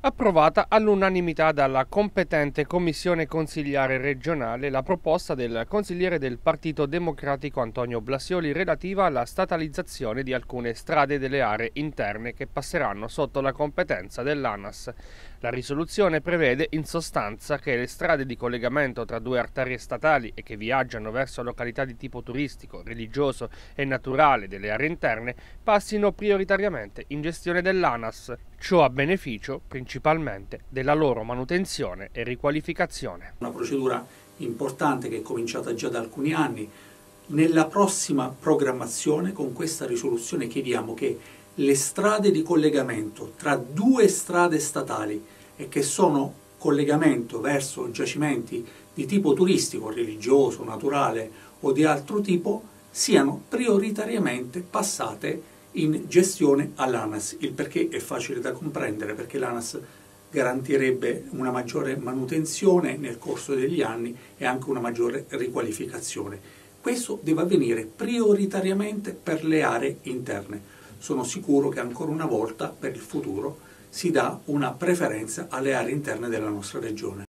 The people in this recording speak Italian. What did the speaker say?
Approvata all'unanimità dalla competente commissione consiliare regionale la proposta del consigliere del Partito Democratico Antonio Blasioli relativa alla statalizzazione di alcune strade delle aree interne che passeranno sotto la competenza dell'ANAS. La risoluzione prevede in sostanza che le strade di collegamento tra due arterie statali e che viaggiano verso località di tipo turistico, religioso e naturale delle aree interne passino prioritariamente in gestione dell'ANAS. Ciò a beneficio principalmente della loro manutenzione e riqualificazione. Una procedura importante che è cominciata già da alcuni anni. Nella prossima programmazione, con questa risoluzione, chiediamo che le strade di collegamento tra due strade statali e che sono collegamento verso giacimenti di tipo turistico, religioso, naturale o di altro tipo siano prioritariamente passate in gestione all'ANAS. Il perché è facile da comprendere, perché l'ANAS garantirebbe una maggiore manutenzione nel corso degli anni e anche una maggiore riqualificazione. Questo deve avvenire prioritariamente per le aree interne. Sono sicuro che ancora una volta per il futuro si dà una preferenza alle aree interne della nostra regione.